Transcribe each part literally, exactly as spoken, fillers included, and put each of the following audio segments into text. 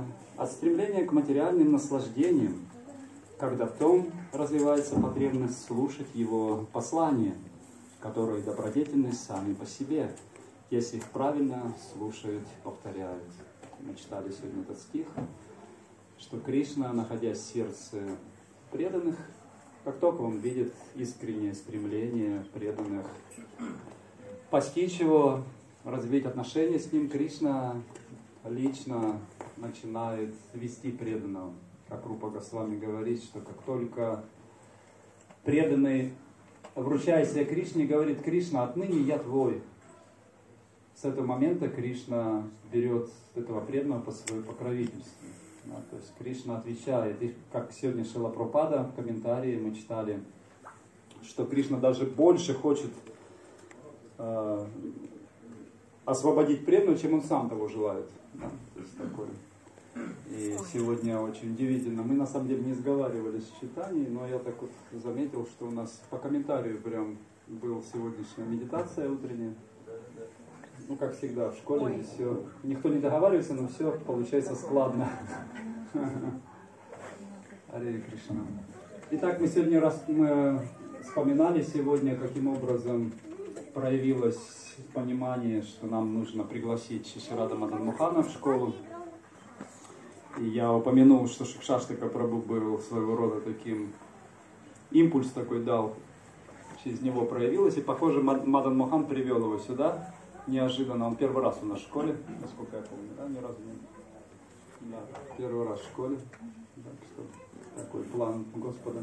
от стремления к материальным наслаждениям, когда в том развивается потребность слушать его послания, которые добродетельны сами по себе, если их правильно слушают, повторяют. Мы читали сегодня этот стих, что Кришна, находясь в сердце преданных, как только он видит искреннее стремление преданных постичь его, развить отношения с ним, Кришна лично начинает вести преданного. Как Рупа Госвами говорит, что как только преданный, вручая себя Кришне, говорит: Кришна, отныне я твой. С этого момента Кришна берет этого преданного под свое покровительство. Да, то есть Кришна отвечает. И как сегодня Шрила Прабхупада в комментарии мы читали, что Кришна даже больше хочет э, освободить преданного, чем он сам того желает. Да, то есть такое. И сегодня очень удивительно. Мы на самом деле не сговаривались в читании, но я так вот заметил, что у нас по комментарию прям была сегодняшняя медитация утренняя. Ну, как всегда, в школе здесь все, никто не договаривается, но все получается складно. Аре Кришна. Итак, мы сегодня раз мы вспоминали сегодня, каким образом проявилось понимание, что нам нужно пригласить Шиши-Рада Мадан Мохана в школу. И я упомянул, что Шикшаштака Прабху был своего рода таким, импульс такой дал, через него проявилось. И, похоже, Мадан Мохан привел его сюда неожиданно. Он первый раз у нас в школе, насколько я помню, да, ни разу не... Да, первый раз в школе. Так что такой план Господа.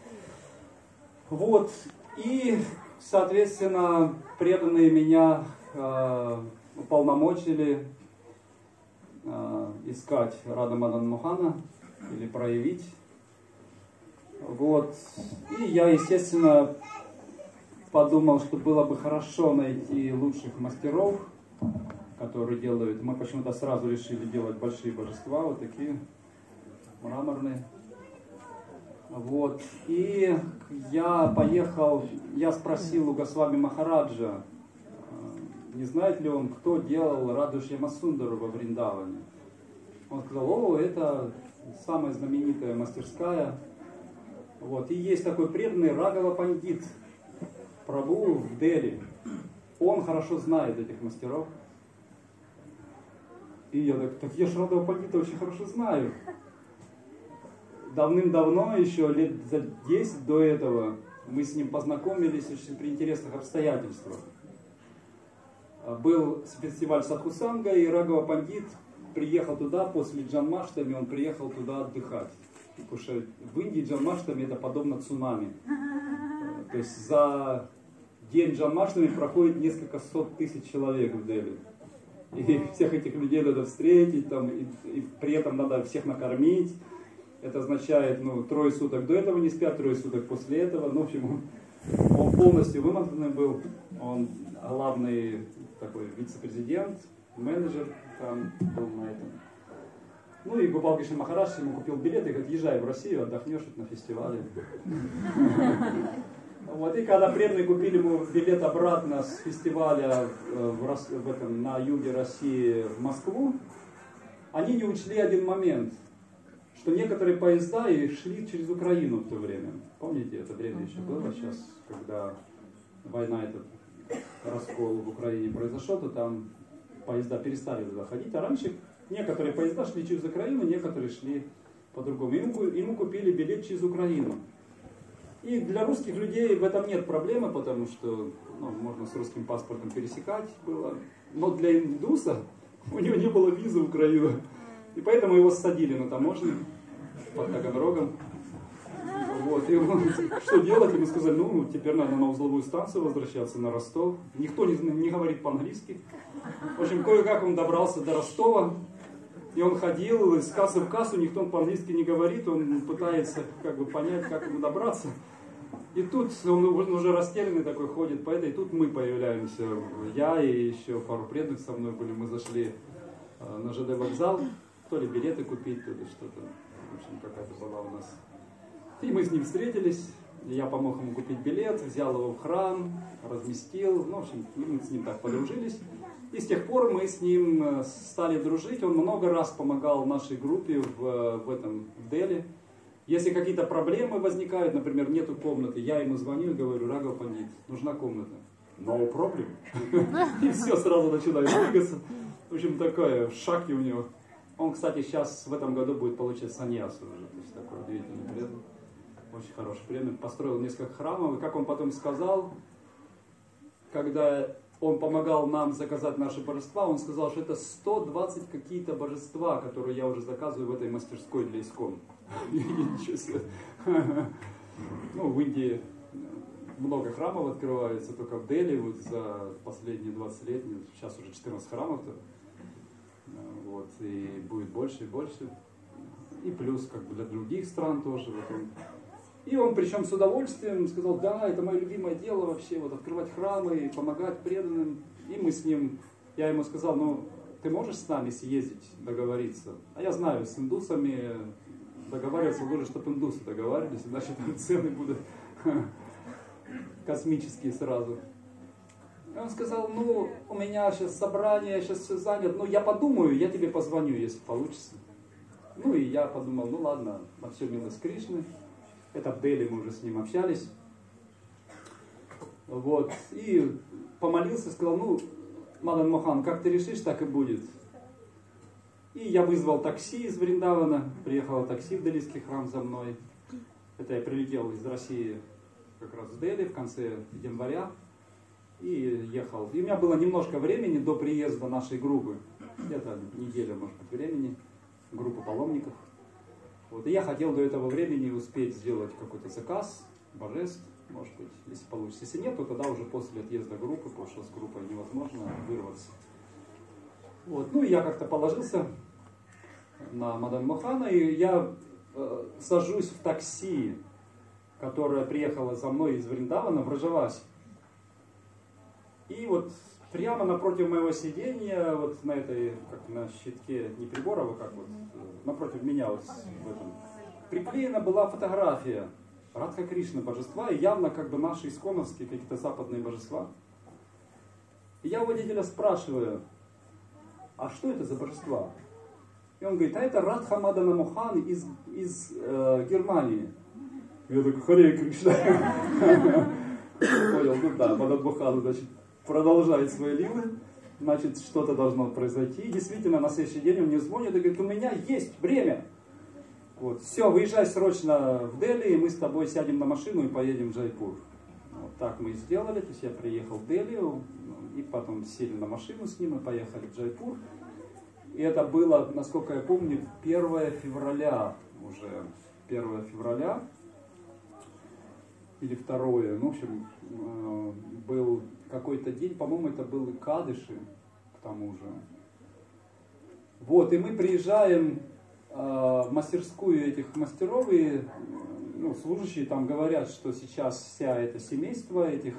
Вот. И, соответственно, преданные меня э, уполномочили э, искать Рада Мадан Мохана или проявить. Вот. И я, естественно, подумал, что было бы хорошо найти лучших мастеров, которые делают. Мы почему-то сразу решили делать большие божества, вот такие мраморные. Вот. И я поехал, я спросил у Госвами Махараджа, не знает ли он, кто делал Раду Шьямасундару во Вриндаване. Он сказал: о, это самая знаменитая мастерская. Вот. И есть такой преданный Рагава Пандит Прабху в Дели. Он хорошо знает этих мастеров. И я так, так я ж Рагава Пандита очень хорошо знаю. Давным-давно, еще лет за десять до этого, мы с ним познакомились очень при интересных обстоятельствах. Был фестиваль Садхусанга, и Рагава Пандит приехал туда после Джанмаштами, он приехал туда отдыхать. Потому что в Индии Джанмаштами это подобно цунами. То есть за день Джанмаштами проходит несколько сот тысяч человек в Дели. И всех этих людей надо встретить, там, и, и при этом надо всех накормить. Это означает, ну, трое суток до этого не спят, трое суток после этого. Ну, в общем, он, он полностью вымотанный был. Он главный такой вице-президент, менеджер там был на этом. Ну и Гопал Кришна Махарадж ему купил билеты и говорит: езжай в Россию, отдохнешь на фестивале. Вот, и когда преданные купили ему билет обратно с фестиваля в, в этом, на юге России в Москву, они не учли один момент, что некоторые поезда и шли через Украину в то время. Помните, это время еще было сейчас, когда война, этот раскол в Украине произошел, то там поезда перестали туда ходить, а раньше некоторые поезда шли через Украину, некоторые шли по-другому. Ему, ему купили билет через Украину. И для русских людей в этом нет проблемы, потому что, ну, можно с русским паспортом пересекать было. Но для индуса у него не было визы в Украину. И поэтому его ссадили на таможне под Таганрогом. Вот. И он, что делать? Ему сказали: ну, теперь надо на узловую станцию возвращаться, на Ростов. Никто не, не говорит по-английски. В общем, кое-как он добрался до Ростова. И он ходил из кассы в кассу, никто по-английски не говорит, он пытается как бы понять, как ему добраться. И тут он уже растерянный такой ходит по этой, и тут мы появляемся, я и еще пару преданных со мной были, мы зашли на ЖД вокзал, то ли билеты купить, то ли что-то, в общем, какая-то была у нас. И мы с ним встретились, я помог ему купить билет, взял его в храм, разместил, ну, в общем, мы с ним так подружились. И с тех пор мы с ним стали дружить. Он много раз помогал нашей группе в, в этом в Дели. Если какие-то проблемы возникают, например, нету комнаты, я ему звоню и говорю: Рагав Пандит, нужна комната. No problem. И все, сразу начинает двигаться. В общем, такое, шаги у него. Он, кстати, сейчас в этом году будет получать саньяс уже. То есть такой удивительный преданный. Очень хороший преданный. Построил несколько храмов. И как он потом сказал, когда он помогал нам заказать наши божества, он сказал, что это сто двадцать какие-то божества, которые я уже заказываю в этой мастерской для Искон. Ничего себе. Ну, в Индии много храмов открывается, только в Дели вот за последние двадцать лет, сейчас уже четырнадцать храмов-то, вот, и будет больше и больше. И плюс как бы для других стран тоже. Вот он. И он причем с удовольствием сказал: да, это мое любимое дело вообще, вот открывать храмы и помогать преданным. И мы с ним, я ему сказал: ну, ты можешь с нами съездить, договориться? А я знаю, с индусами договариваться лучше, чтобы индусы договаривались, иначе там цены будут космические сразу. И он сказал: ну, у меня сейчас собрание, я сейчас все занят, ну, я подумаю, я тебе позвоню, если получится. Ну, и я подумал: ну, ладно, на все милость Кришны. Это в Дели, мы уже с ним общались. Вот. И помолился, сказал: ну, Мадан Мохан, как ты решишь, так и будет. И я вызвал такси из Вриндавана, приехало такси в Делийский храм за мной. Это я прилетел из России как раз в Дели в конце января и ехал. И у меня было немножко времени до приезда нашей группы, где-то неделя, может быть, времени, группы паломников. Вот. И я хотел до этого времени успеть сделать какой-то заказ, божеств, может быть, если получится. Если нет, то тогда уже после отъезда группы, потому что с группой невозможно вырваться. Вот. Ну и я как-то положился на Мадан Мохана, и я э, сажусь в такси, которое приехало за мной из Вриндавана в Раджаваси. И вот прямо напротив моего сидения, вот на этой, как на щитке, не прибора, а как вот, напротив меня вот в этом, приклеена была фотография Радха Кришны божества, и явно как бы наши исконовские какие-то западные божества. И я у водителя спрашиваю: а что это за божества? И он говорит: а это Радха Мадана Мохан из, из э, Германии. Я такой: Харе Кришна. Понял, ну да, Мадан Мохан, значит, продолжает свои лилы, значит, что-то должно произойти. И действительно, на следующий день он мне звонит и говорит: у меня есть время. Вот, все, выезжай срочно в Дели, и мы с тобой сядем на машину и поедем в Джайпур. Вот так мы и сделали, то есть я приехал в Дели, и потом сели на машину с ним и поехали в Джайпур. И это было, насколько я помню, первое февраля уже, первое февраля. Или второе, ну, в общем, был какой-то день, по-моему, это был и Кадыши, к тому же. Вот, и мы приезжаем э, в мастерскую этих мастеров, и ну, служащие там говорят, что сейчас вся это семейство этих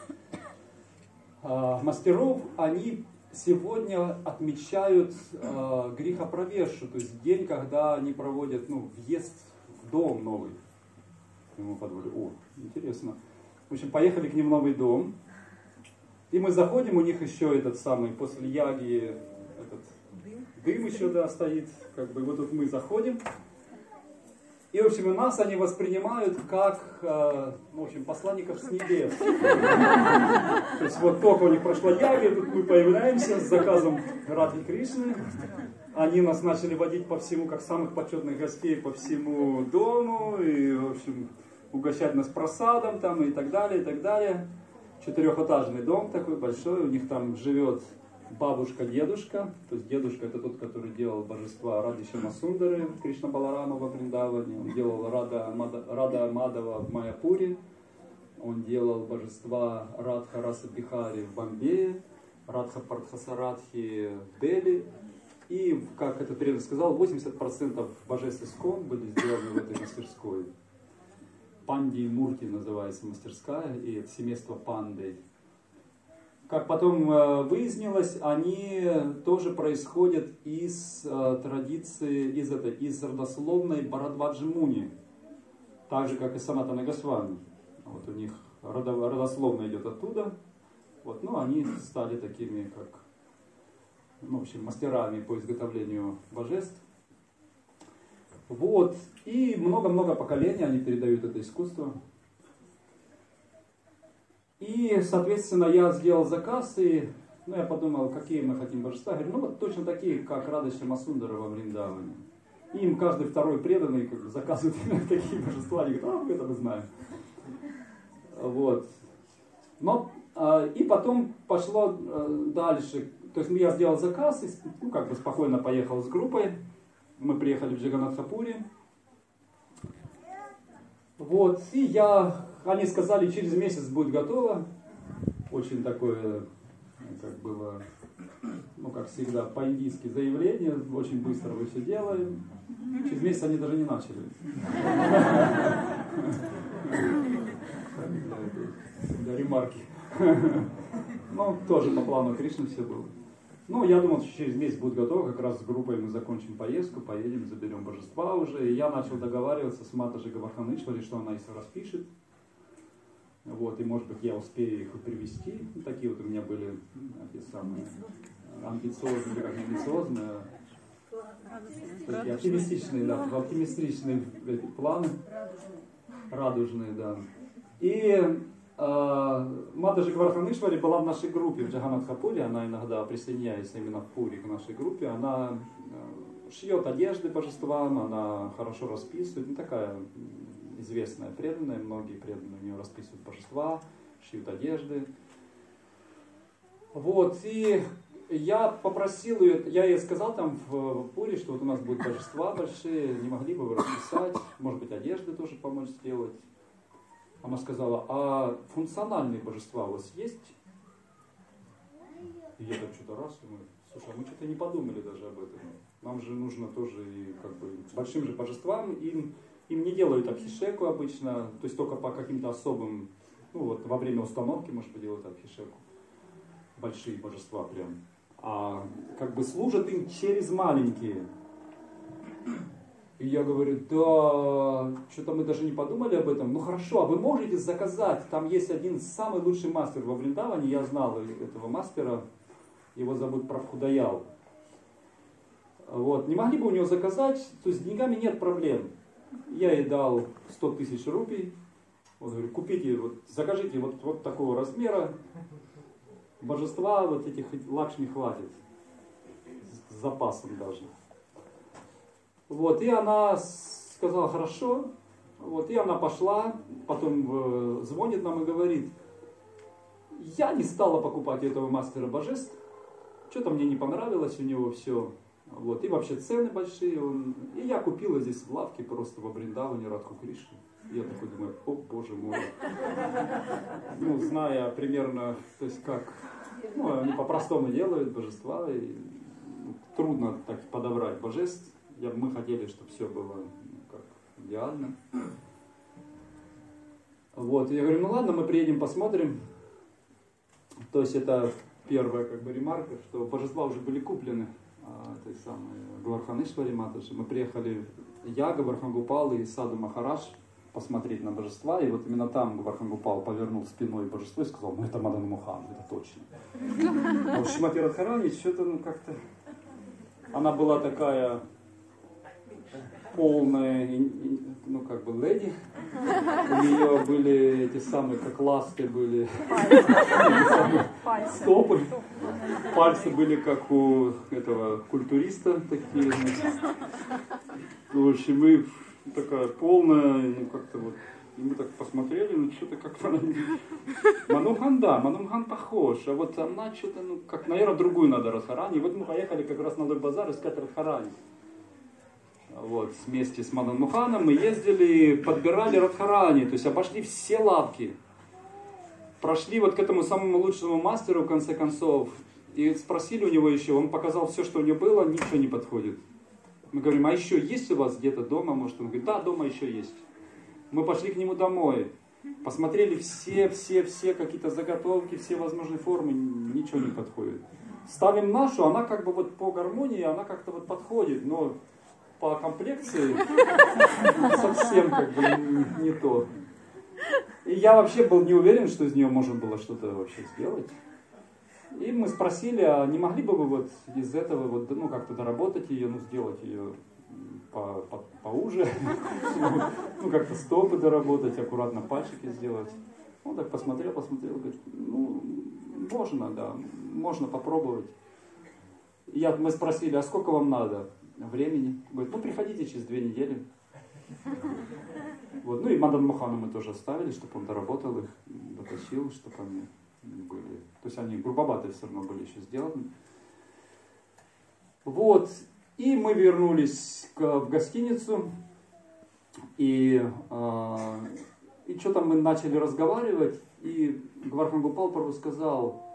э, мастеров, они сегодня отмечают э, грехопровешу, то есть день, когда они проводят, ну, въезд в дом новый. Ему подвали. О, интересно. В общем, поехали к ним в новый дом. И мы заходим, у них еще этот самый, после яги, этот дым еще, да, стоит. Как бы вот тут мы заходим. И, в общем, и нас они воспринимают как, э, в общем, посланников с небес. То есть вот только у них прошла яга, тут мы появляемся с заказом Радхи Кришны. Они нас начали водить по всему, как самых почетных гостей, по всему дому, и, в общем, угощать нас просадом там, и так далее, и так далее. Четырехэтажный дом такой большой, у них там живет бабушка-дедушка, то есть дедушка это тот, который делал божества Рады Шьямасундары, Кришна Баларама во Вриндаване, он делал Рада, Мада, Рада Мадава в Майяпуре, он делал божества Радха Раса Бихари в Бомбее, Радха Партхасарадхи в Дели. И, как этот преданный сказал, восемьдесят процентов божеств Искон были сделаны в этой мастерской. Панди Мурти называется мастерская, и это семейство Панды. Как потом выяснилось, они тоже происходят из традиции, из, это, из родословной Бхарадваджи Муни. Так же, как и Санатана Госвами. Вот у них родословно идет оттуда. Вот, ну, они стали такими, как ну, в общем, мастерами по изготовлению божеств. Вот. И много-много поколений они передают это искусство. И, соответственно, я сделал заказ, и ну, я подумал, какие мы хотим божества. Я говорю, ну вот точно такие, как Радха Шьямасундара во Вриндаване. Им каждый второй преданный как бы, заказывает такие божества. Они говорят, а, это мы знаем. Вот. Но, а, и потом пошло а, дальше. То есть я сделал заказ, и, ну, как бы спокойно поехал с группой. Мы приехали в Джаганнатхапури. Вот. И я, они сказали, через месяц будет готово. Очень такое, как было, ну, как всегда, по-индийски заявление. Очень быстро мы все делаем. Через месяц они даже не начали. Для ремарки. Ну, тоже по плану Кришны все было. Ну, я думал, что через месяц будет готово, как раз с группой мы закончим поездку, поедем, заберем божества уже. И я начал договариваться с Матаджи Говардхан-Ичвари, что она их распишет. Вот, и может быть я успею их привезти. Ну, такие вот у меня были эти самые амбициозные, как амбициозные, такие оптимистичные, да, оптимистичные эти планы, радужные, да. И Матаджи Говардхан-Ичвари была в нашей группе в Джаганнатхапури, она иногда присоединяется именно в Пури к нашей группе, она шьет одежды божествам, она хорошо расписывает, ну такая известная преданная, многие преданные у нее расписывают божества, шьют одежды. Вот, и я попросил ее, я ей сказал там в Пури, что вот у нас будут божества большие, не могли бы вы расписать, может быть одежды тоже помочь сделать. Она сказала, а функциональные божества у вас есть? И я так что-то раз, и мы, слушай, а мы что-то не подумали даже об этом. Нам же нужно тоже, и, как бы, большим же божествам, им, им не делают абхишеку обычно, то есть только по каким-то особым, ну вот во время установки, может быть, делают абхишеку. Большие божества прям. А как бы служат им через маленькие. И я говорю, да, что-то мы даже не подумали об этом. Ну хорошо, а вы можете заказать? Там есть один самый лучший мастер во Вриндаване, я знал этого мастера, его зовут Прабхудаял. Вот, не могли бы у него заказать, то есть с деньгами нет проблем. Я ей дал сто тысяч рупий. Вот, говорю, купите, вот, закажите вот, вот такого размера. Божества, вот этих лакшми хватит. С запасом даже. Вот, и она сказала, хорошо, вот, и она пошла, потом э, звонит нам и говорит, я не стала покупать этого мастера божеств, что-то мне не понравилось у него все, вот, и вообще цены большие, он, и я купила здесь в лавке просто во Вриндаване Радху Кришну. Я такой думаю, о боже мой, ну, зная примерно, то есть как, ну, они по-простому делают божества, и ну, трудно так подобрать божеств. Я, мы хотели, чтобы все было ну, как идеально. Вот, и я говорю, ну ладно, мы приедем, посмотрим. То есть это первая как бы ремарка, что божества уже были куплены. А, той самой Говардхан-Ичвари Матаджи. Мы приехали, я, Говардхан Гопал и Саду Махарадж посмотреть на божества. И вот именно там Говардхан Гопал повернул спиной божество и сказал, ну это Мадан Мохан, это точно. А у Шримати Радхарани что-то ну как-то... Она была такая... полная, ну как бы леди, у нее были эти самые, как ласты были, пальцы. Стопы, пальцы были как у этого культуриста такие, в общем, мы такая полная, ну как-то вот, и мы так посмотрели, ну что-то как-то она... Манумхан, да, Манумхан похож, а вот она что-то, ну как, наверное, другую надо Радхарани, и вот мы поехали как раз на Лой-базар искать Радхарани. Вот, вместе с Мадан Моханом мы ездили, подбирали Радхарани, то есть обошли все лавки. Прошли вот к этому самому лучшему мастеру в конце концов. И спросили у него еще, он показал все, что у него было, ничего не подходит. Мы говорим, а еще есть у вас где-то дома? Может, он говорит, да, дома еще есть. Мы пошли к нему домой, посмотрели все, все, все какие-то заготовки, все возможные формы, ничего не подходит. Ставим нашу, она как бы вот по гармонии, она как-то вот подходит, но... по комплекции совсем как бы не, не то. И я вообще был не уверен, что из нее можно было что-то вообще сделать. И мы спросили, а не могли бы вы вот из этого вот, ну, как-то доработать ее, ну, сделать ее по, по, поуже, ну, как-то стопы доработать, аккуратно пальчики сделать. Он так посмотрел, посмотрел, говорит, ну, можно, да, можно попробовать. Я, мы спросили, а сколько вам надо времени? Говорит, ну, приходите через две недели. Вот. Ну и Мадан Мохану мы тоже оставили, чтобы он доработал их, дотащил, чтобы они были. То есть они грубоватые все равно были еще сделаны. Вот. И мы вернулись к, в гостиницу. И, э, и что-то мы начали разговаривать. И Гвархан Гопал Прабху сказал,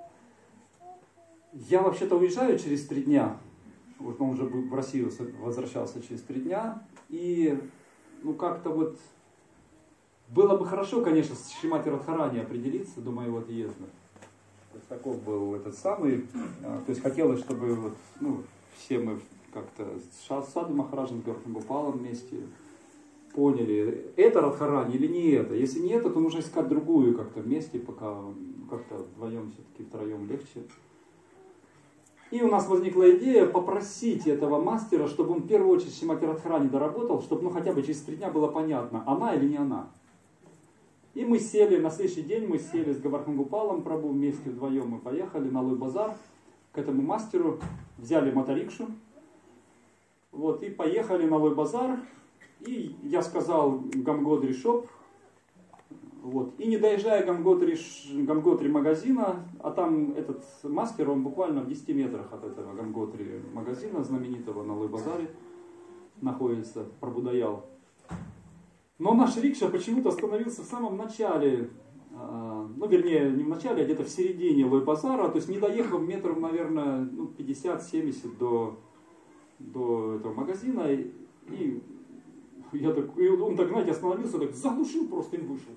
я вообще-то уезжаю через три дня. Вот он уже в Россию возвращался через три дня. И ну как-то вот было бы хорошо, конечно, с Шримати Радхарани определиться до моего отъезда. То есть таков был этот самый. То есть хотелось, чтобы вот, ну, все мы как-то с Саду Махараджем, с Гвархан Гопалом вместе поняли, это Радхарани или не это. Если не это, то нужно искать другую как-то вместе, пока как-то вдвоем все-таки, втроем легче. И у нас возникла идея попросить этого мастера, чтобы он в первую очередь Шримати Радхарани доработал, чтобы ну хотя бы через три дня было понятно, она или не она. И мы сели, на следующий день мы сели с Гвархан Гопалом Прабху вместе вдвоем, мы поехали на Лой-базар к этому мастеру, взяли моторикшу, вот, и поехали на Лой-базар, и я сказал Гангодри шоп, вот, и не доезжая Ганготри, Ганготри магазина, а там этот мастер, он буквально в десяти метрах от этого Ганготри магазина, знаменитого на Лой-базаре, находится, Прабхудаял. Но наш рикша почему-то остановился в самом начале, ну вернее не в начале, а где-то в середине Лой-базара, то есть не доехав метров, наверное, ну, пятьдесят-семьдесят до, до этого магазина. И я так, и он так, знаете, остановился, так заглушил просто и вышел.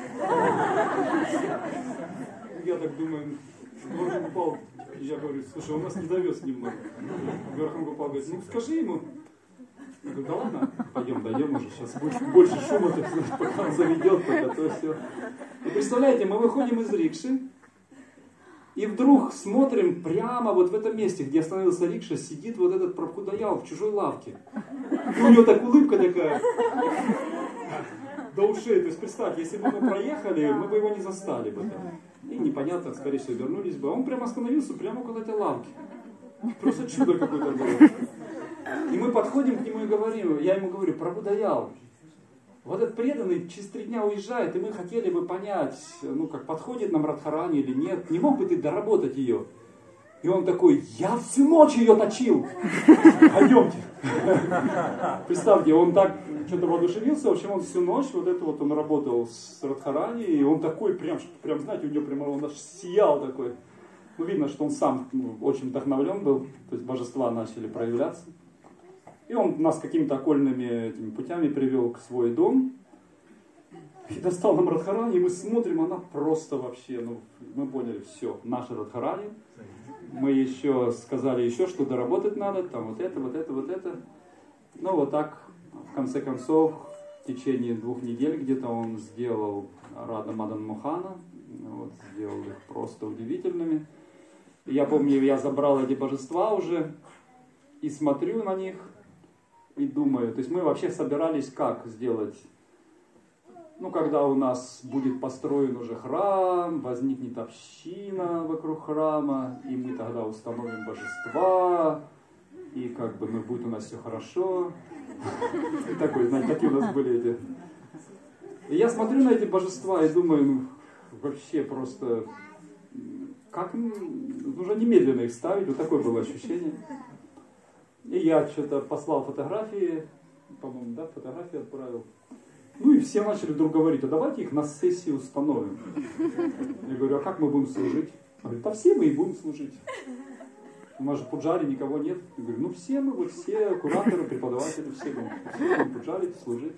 Я так думаю, Гвархан Гопал, я говорю, слушай, он нас не довез немного. Гвархан Гопал говорит, ну скажи ему. Я говорю, да ладно, пойдем, дойдем уже, сейчас больше, больше шума, так сказать, пока он заведет, пока то все. И представляете, мы выходим из рикши, и вдруг смотрим прямо вот в этом месте, где остановился рикша, сидит вот этот Прабхудаял в чужой лавке. И у него так улыбка такая до ушей. То есть представьте, если бы мы проехали, мы бы его не застали бы там. И непонятно, скорее всего, вернулись бы. А он прямо остановился прямо около этой лавки. Просто чудо какое-то было. И мы подходим к нему и говорим, я ему говорю, Прабхудаял, вот этот преданный через три дня уезжает, и мы хотели бы понять, ну как подходит нам Радхарани или нет, не мог бы ты доработать ее? И он такой, я всю ночь ее точил, пойдемте. Представьте, он так что-то воодушевился, в общем он всю ночь, вот это вот он работал с Радхарани, и он такой прям, прям знаете, у него прямо он аж сиял такой. Ну видно, что он сам ну, очень вдохновлен был, то есть божества начали проявляться. И он нас какими-то окольными этими путями привел к свой дом. И достал нам Радхарани, и мы смотрим, она просто вообще, ну, мы поняли, все, наша Радхарани. Мы еще сказали еще, что доработать надо, там вот это, вот это, вот это. Ну вот так, в конце концов, в течение двух недель где-то он сделал Рада Мадан Мохана, вот, сделал их просто удивительными. И я помню, я забрал эти божества уже, и смотрю на них, и думаю, то есть мы вообще собирались как сделать, ну когда у нас будет построен уже храм, возникнет община вокруг храма, и мы тогда установим божества, и как бы ну, будет у нас все хорошо. Такой, знаете, такие у нас были эти. И я смотрю на эти божества и думаю, ну вообще просто, как нужно немедленно их ставить, вот такое было ощущение. И я что-то послал фотографии, по-моему, да, фотографии отправил. Ну и все начали вдруг говорить, а давайте их на сессии установим. Я говорю, а как мы будем служить? Он говорит, а все мы и будем служить. У нас же пуджари никого нет. Я говорю, ну все мы, вот все кураторы, преподаватели, все будем, все будем пуджарить, служить.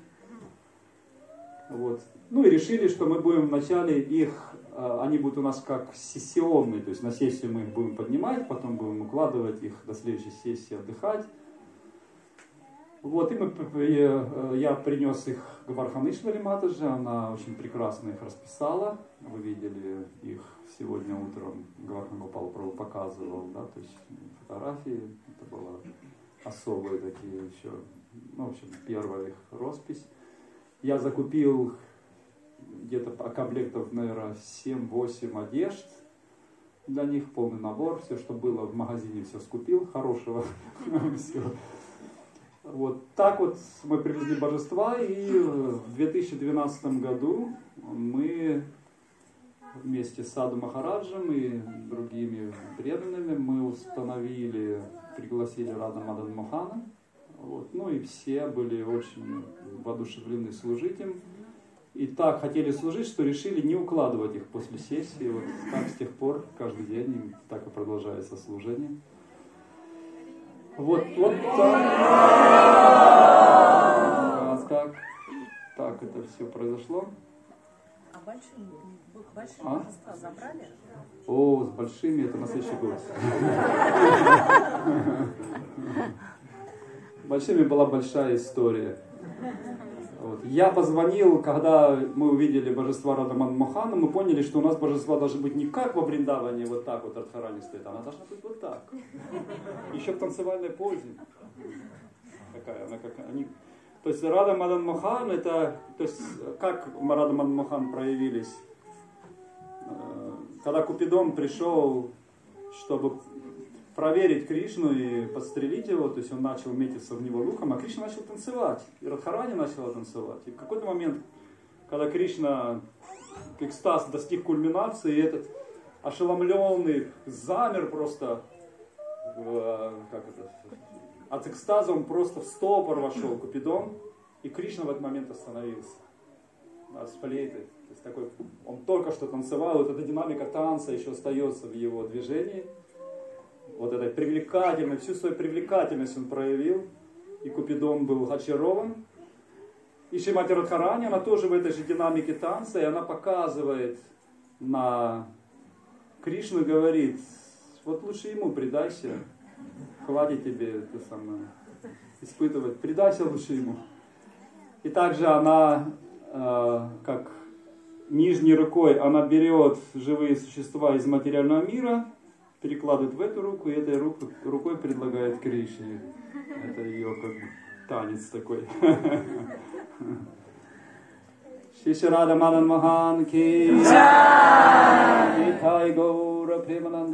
Вот. Ну и решили, что мы будем вначале их, они будут у нас как сессионные, то есть на сессию мы их будем поднимать, потом будем укладывать их до следующей сессии, отдыхать. Вот, и мы, я принес их к Варханишвари Матаджи, она очень прекрасно их расписала. Вы видели их сегодня утром, Гавардхан Гопал Прабху показывал, да, то есть фотографии, это было особые такие еще, ну, в общем, первая их роспись. Я закупил где-то комплектов, наверное, семь-восемь одежд для них, полный набор, все, что было в магазине, все скупил, хорошего всего. Вот так вот мы привезли божества, и в две тысячи двенадцатом году мы вместе с Саду Махараджем и другими преданными мы установили, пригласили Рада Мадан Мохана. Вот, ну и все были очень воодушевлены служить им. И так хотели служить, что решили не укладывать их после сессии. Вот так с тех пор каждый день так и продолжается служение. Вот, вот так. так. Так это все произошло. А большие, большие а? божества забрали? О, с большими это на следующий год. Большими была большая история. Вот. Я позвонил, когда мы увидели божества Радаман Мохана, мы поняли, что у нас божества должны быть не как во Вриндаване, вот так вот Радхарани стоит, она должна быть вот так. Еще в танцевальной позе. Какая она, как они. То есть Рада Мадан Мохан, это, то есть как Рада Мадан Мохан проявились, когда Купидон пришел, чтобы проверить Кришну и подстрелить его, то есть он начал метиться в него луком, а Кришна начал танцевать, и Радхарани начала танцевать. И в какой-то момент, когда Кришна, экстаз достиг кульминации, и этот ошеломленный замер просто, в, как это, от экстаза он просто в стопор вошел, Купидон, и Кришна в этот момент остановился. С флейтой. То есть такой, он только что танцевал, вот эта динамика танца еще остается в его движении. Вот этой привлекательной, всю свою привлекательность он проявил. И Купидон был очарован. И Шримати Радхарани, она тоже в этой же динамике танца, и она показывает на Кришну и говорит, вот лучше ему предайся, хватит тебе это самое, испытывать, предайся лучше ему. И также она, э, как нижней рукой, она берет живые существа из материального мира, перекладывает в эту руку, и этой руку, рукой предлагает Кришне. Это ее как бы танец такой. Шри Рада Мадан Мохан ки Нитхай Гаура Премананде.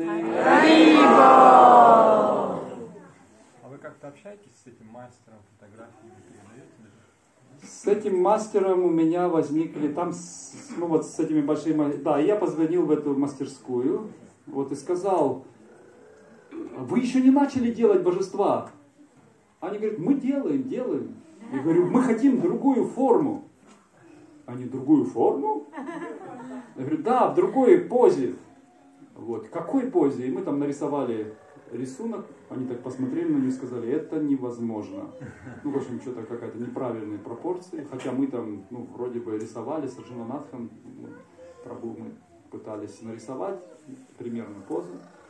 А вы как-то общаетесь с этим мастером фотографии? С этим мастером у меня возникли там, ну вот с этими большими, да, я позвонил в эту мастерскую, вот и сказал, вы еще не начали делать божества. Они говорят, мы делаем, делаем. Я говорю, мы хотим другую форму. Они, другую форму? Я говорю, да, в другой позе. Вот, какой позе? И мы там нарисовали рисунок, они так посмотрели на него и сказали, это невозможно. Ну, в общем, что-то какая-то неправильные пропорции. Хотя мы там, ну, вроде бы рисовали с Арджунанатхом, ну, Прабху мы пытались нарисовать примерно позу.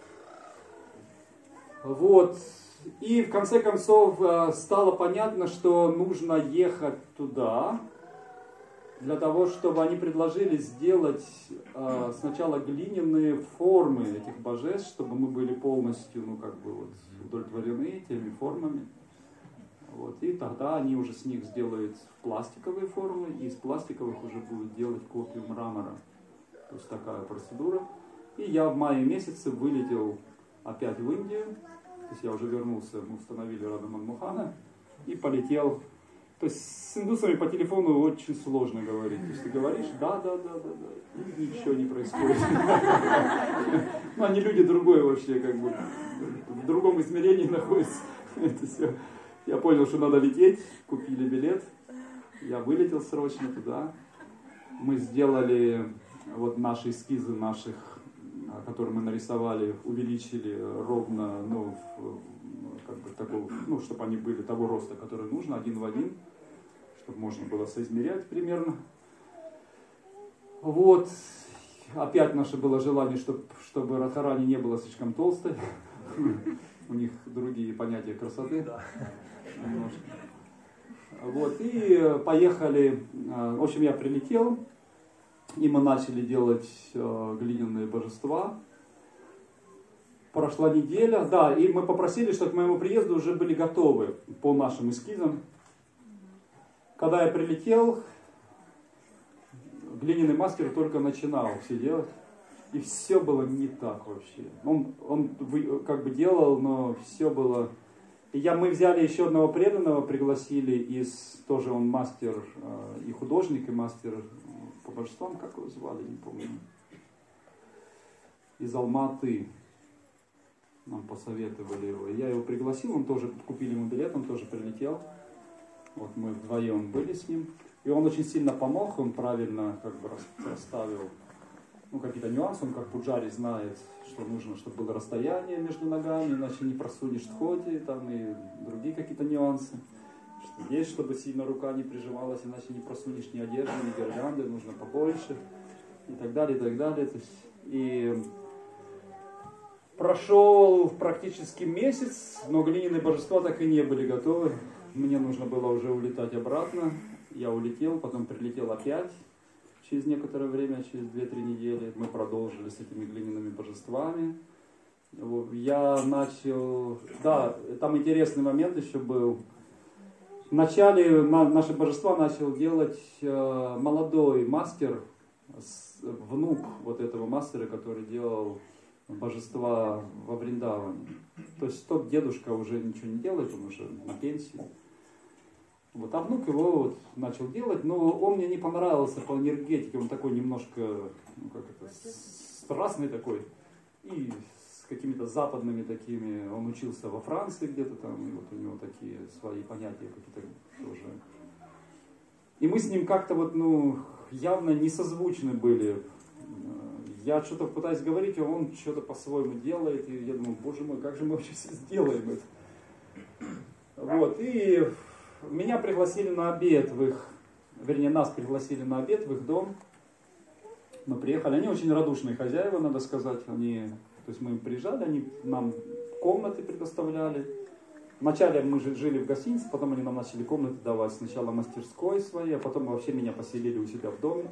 Вот. И в конце концов стало понятно, что нужно ехать туда, для того, чтобы они предложили сделать э, сначала глиняные формы этих божеств, чтобы мы были полностью, ну, как бы вот удовлетворены теми формами. Вот. И тогда они уже с них сделают пластиковые формы, и из пластиковых уже будут делать копию мрамора. То есть такая процедура. И я в мае месяце вылетел опять в Индию. То есть я уже вернулся, мы установили Рада Мадан Мохана и полетел. То есть с индусами по телефону очень сложно говорить. То есть ты говоришь, да, да, да, да, да, и ничего не происходит. Ну, они люди другой вообще, как бы, в другом измерении находятся. Это все. Я понял, что надо лететь, купили билет. Я вылетел срочно туда. Мы сделали вот наши эскизы наших, которые мы нарисовали, увеличили ровно, ну, как бы такого, ну, чтобы они были того роста, который нужно, один в один, чтобы можно было соизмерять примерно. Вот. Опять наше было желание, чтобы, чтобы Радхарани не была слишком толстой. У них другие понятия красоты. Немножко. Вот, и поехали, в общем, я прилетел, и мы начали делать глиняные божества. Прошла неделя, да, и мы попросили, чтобы к моему приезду уже были готовы по нашим эскизам. Когда я прилетел, глиняный мастер только начинал все делать, и все было не так вообще. Он, он как бы делал, но все было... И я, мы взяли еще одного преданного, пригласили из, тоже он мастер и художник, и мастер по божествам, как его звали, не помню, из Алматы. Нам посоветовали его. Я его пригласил, он тоже, купили ему билет, он тоже прилетел. Вот мы вдвоем были с ним. И он очень сильно помог, он правильно как бы расставил ну, какие-то нюансы. Он как пуджари знает, что нужно, чтобы было расстояние между ногами, иначе не просунешь тхоти, там и другие какие-то нюансы. Что здесь, чтобы сильно рука не прижималась, иначе не просунешь ни одежды, ни гирлянды, нужно побольше. И так далее, и так далее. То есть, и прошел практически месяц, но глиняные божества так и не были готовы. Мне нужно было уже улетать обратно. Я улетел, потом прилетел опять через некоторое время, через две-три недели. Мы продолжили с этими глиняными божествами. Я начал... Да, там интересный момент еще был. Вначале наши божества начал делать молодой мастер, внук вот этого мастера, который делал божества во Вриндаване. То есть тот дедушка уже ничего не делает, он уже на пенсии. Вот, а внук его вот начал делать, но он мне не понравился по энергетике, он такой немножко, ну как это, страстный такой, и с какими-то западными такими, он учился во Франции где-то там, и вот у него такие свои понятия какие-то тоже. И мы с ним как-то вот, ну, явно не созвучны были. Я что-то пытаюсь говорить, а он что-то по-своему делает, и я думаю, боже мой, как же мы вообще сделаем это? Вот, и меня пригласили на обед в их, вернее, нас пригласили на обед в их дом. Мы приехали, они очень радушные хозяева, надо сказать, они, то есть мы им приезжали, они нам комнаты предоставляли. Вначале мы жили в гостинице, потом они нам начали комнаты давать, сначала мастерской своей, а потом вообще меня поселили у себя в доме.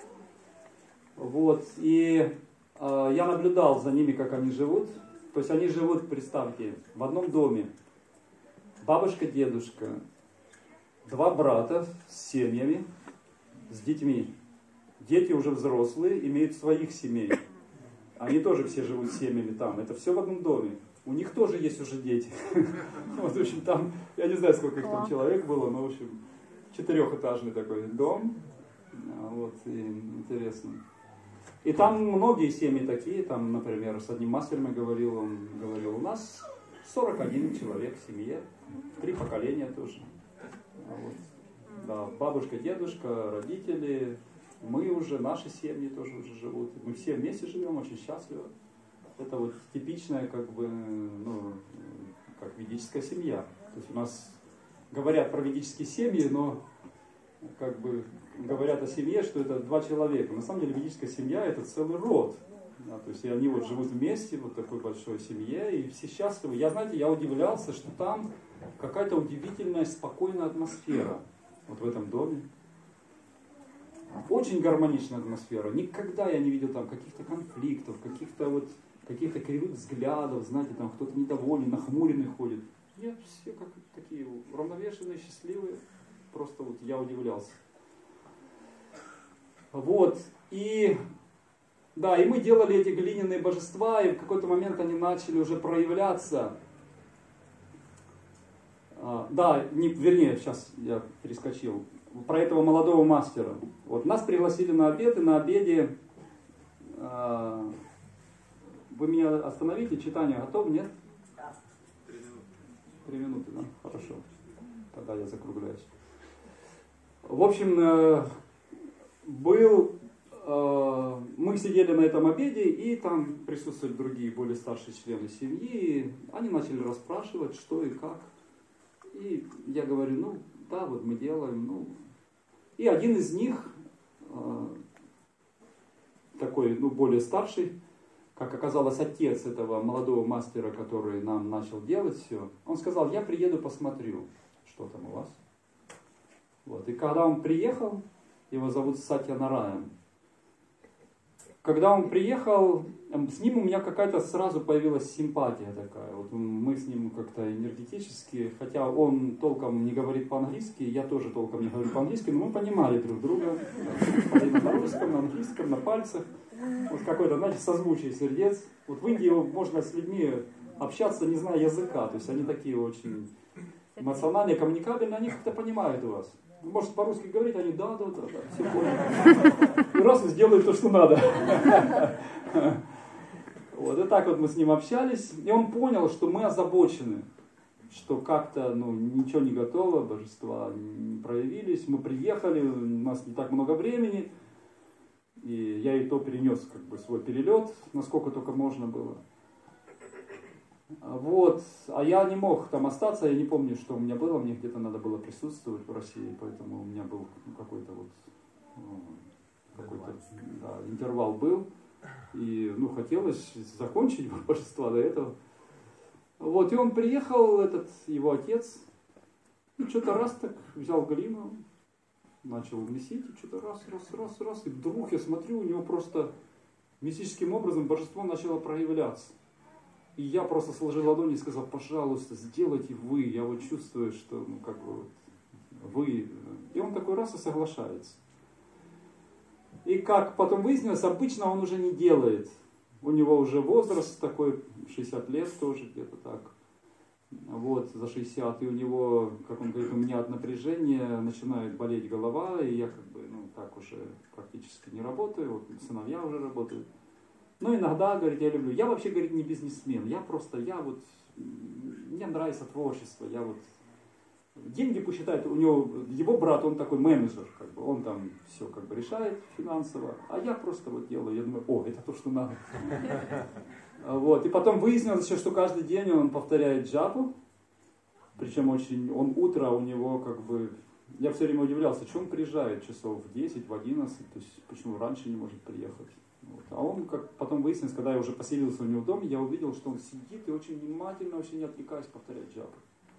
Вот, и э, я наблюдал за ними, как они живут. То есть они живут, представьте, в одном доме. Бабушка, дедушка, два брата с семьями, с детьми. Дети уже взрослые, имеют своих семей. Они тоже все живут с семьями там. Это все в одном доме. У них тоже есть уже дети. Вот, в общем, там, я не знаю, сколько их там человек было, но, в общем, четырехэтажный такой дом. Вот, и интересно. И там многие семьи такие, там, например, с одним мастером я говорил, он говорил, у нас сорок один человек в семье, три поколения тоже. Вот. Да, бабушка, дедушка, родители, мы уже, наши семьи тоже уже живут. Мы все вместе живем, очень счастливо. Это вот типичная, как бы, ну, как ведическая семья. То есть у нас говорят про ведические семьи, но как бы говорят о семье, что это два человека. На самом деле ведическая семья это целый род. Да, то есть и они вот живут вместе, вот такой большой семье, и все счастливы. Я, знаете, я удивлялся, что там какая-то удивительная, спокойная атмосфера. Вот в этом доме. Очень гармоничная атмосфера. Никогда я не видел там каких-то конфликтов, каких-то вот, каких-то кривых взглядов, знаете, там кто-то недовольный, нахмуренный ходит. Нет, все как такие уравновешенные, счастливые. Просто вот я удивлялся. Вот, и да, и мы делали эти глиняные божества, и в какой-то момент они начали уже проявляться. А, да, не, вернее, сейчас я перескочил. Про этого молодого мастера. Вот нас пригласили на обед, и на обеде а, вы меня остановите, читание готов, нет? Да. Три минуты. Три минуты, да? Хорошо. Тогда я закругляюсь. В общем, был, мы сидели на этом обеде, и там присутствовали другие, более старшие члены семьи. Они начали расспрашивать, что и как. И я говорю, ну, да, вот мы делаем, ну. И один из них, такой, ну, более старший, как оказалось, отец этого молодого мастера, который нам начал делать все, он сказал, я приеду, посмотрю, что там у вас. Вот. И когда он приехал, его зовут Сатья Нараyan. Когда он приехал, с ним у меня какая-то сразу появилась симпатия такая. Вот мы с ним как-то энергетически, хотя он толком не говорит по-английски, я тоже толком не говорю по-английски, но мы понимали друг друга. На русском, на английском, на пальцах. Вот какое-то, знаете, созвучие сердец. Вот в Индии можно с людьми общаться, не зная языка. То есть они такие очень эмоциональные, коммуникабельные, они как-то понимают вас. Вы можете по-русски говорить, они да, да, да, да, все поняли. И раз и сделают то, что надо. Вот, и так вот мы с ним общались, и он понял, что мы озабочены, что как-то ну, ничего не готово, божества не проявились, мы приехали, у нас не так много времени, и я и то перенес как бы свой перелет, насколько только можно было. Вот, а я не мог там остаться, я не помню, что у меня было, мне где-то надо было присутствовать в России, поэтому у меня был ну, какой-то вот ну, какой-то да, интервал был, и ну хотелось закончить божества до этого. Вот, и он приехал, этот его отец, и что-то раз так взял глину, начал месить, и что-то раз, раз, раз, раз, и вдруг я смотрю, у него просто мистическим образом божество начало проявляться. И я просто сложил ладони и сказал, пожалуйста, сделайте вы, я вот чувствую, что, ну, как бы, вот, вы. И он такой раз и соглашается. И как потом выяснилось, обычно он уже не делает. У него уже возраст такой, шестьдесят лет тоже где-то так. Вот, за шестьдесят. И у него, как он говорит, у меня от напряжения начинает болеть голова, и я как бы, ну, так уже практически не работаю, вот сыновья уже работают. Но иногда, говорит, я люблю. Я вообще, говорит, не бизнесмен. Я просто, я вот, мне нравится творчество. Я вот, деньги посчитает, у него, его брат, он такой менеджер, как бы, он там все как бы решает финансово. А я просто вот делаю, я думаю, о, это то, что надо. Вот, и потом выяснилось еще, что каждый день он повторяет джапу. Причем очень, он утро у него как бы, я все время удивлялся, что он приезжает часов в десять, в одиннадцать, то есть почему раньше не может приехать. Вот. А он, как потом выяснилось, когда я уже поселился у него в доме, я увидел, что он сидит и очень внимательно, очень не отвлекаясь, повторяет джапу.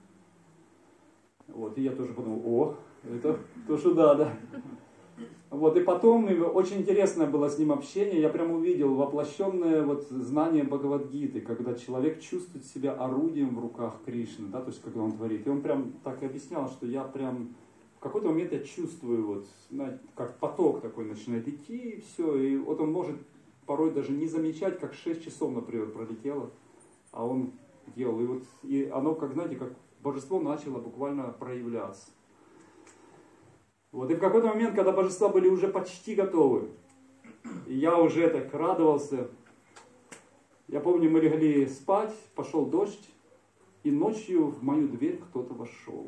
Вот, и я тоже подумал, о, это то, что надо. Вот, и потом очень интересное было с ним общение, я прям увидел воплощенное вот знание Бхагавад-гиты, когда человек чувствует себя орудием в руках Кришны, да, то есть когда он творит. И он прям так и объяснял, что я прям в какой-то момент я чувствую, вот, знаете, как поток такой начинает идти, и все. И вот он может порой даже не замечать, как шесть часов, например, пролетело, а он делал. И вот и оно, как, знаете, как божество начало буквально проявляться. Вот, и в какой-то момент, когда божества были уже почти готовы, и я уже так радовался, я помню, мы легли спать, пошел дождь, и ночью в мою дверь кто-то вошел.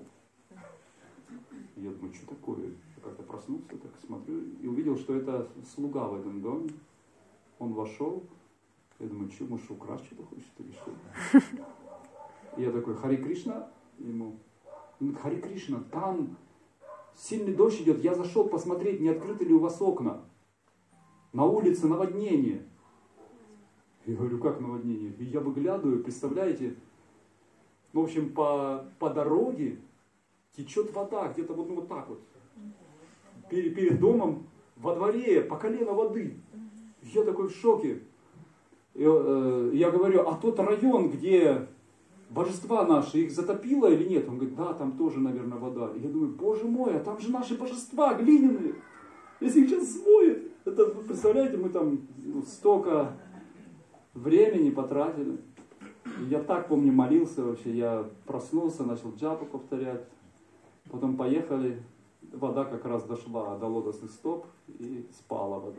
Я думаю, что такое? Я как-то проснулся, так смотрю, и увидел, что это слуга в этом доме. Он вошел, я думаю, что, может, украсть что-то хочет или что? И я такой, Хари Кришна, ему, Хари Кришна, там сильный дождь идет, я зашел посмотреть, не открыты ли у вас окна. На улице наводнение. Я говорю, как наводнение? И я выглядываю, представляете, в общем, по, по дороге течет вода, где-то вот, ну, вот так вот. Перед, перед домом, во дворе, по колено воды. Я такой в шоке. И, э, я говорю, а тот район, где божества наши, их затопило или нет? Он говорит, да, там тоже, наверное, вода. И я думаю, боже мой, а там же наши божества глиняные. Если их сейчас смоет. Это, представляете, мы там ну, столько времени потратили. И я так, помню, молился вообще. Я проснулся, начал джапу повторять. Потом поехали. Вода как раз дошла до лотосных стоп и спала вода.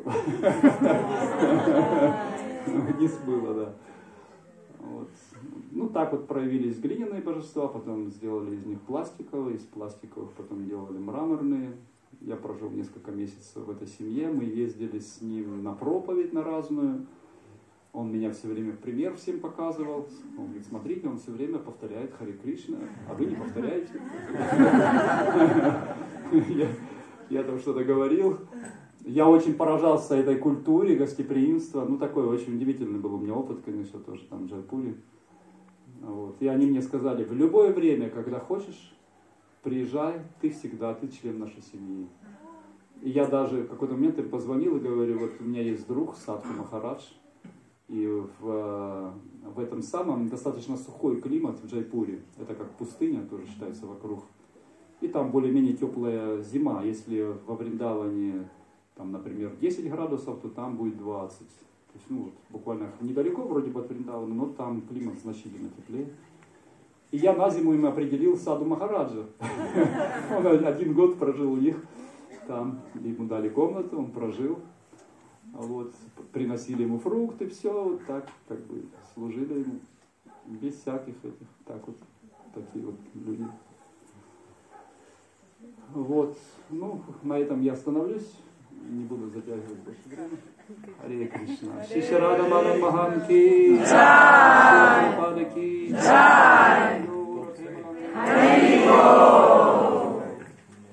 Не смыла, да. Вот. Ну, так вот проявились глиняные божества, потом сделали из них пластиковые, из пластиковых потом делали мраморные. Я прожил несколько месяцев в этой семье, мы ездили с ним на проповедь на разную. Он меня все время в пример всем показывал. Он говорит, смотрите, он все время повторяет Хари Кришна, а вы не повторяете. Я там что-то говорил. Я очень поражался этой культуре гостеприимства. Ну, такой очень удивительный был у меня опыт, конечно, тоже там в Джайпуре. Вот. И они мне сказали, в любое время, когда хочешь, приезжай, ты всегда, ты член нашей семьи. И я даже в какой-то момент им позвонил и говорю, вот у меня есть друг Садху Махарадж, и в, в этом самом достаточно сухой климат в Джайпуре, это как пустыня тоже считается вокруг, и там более-менее теплая зима, если во Вриндаване, там, например, десять градусов, то там будет двадцать. То есть, ну, вот, буквально недалеко вроде бы от Вриндавана, но там климат значительно теплее. И я на зиму им определил Саду Махараджа. Он один год прожил у них. Там ему дали комнату, он прожил. Вот, приносили ему фрукты, все, вот так, как бы, служили ему. Без всяких этих, так вот, такие вот люди. Вот, ну, на этом я остановлюсь. Не буду затягивать больше времени. Харе Кришна. Шиши Рада Мадан Махан ки джай. Шиши Рада Мадан ки джай. Харе Кришна.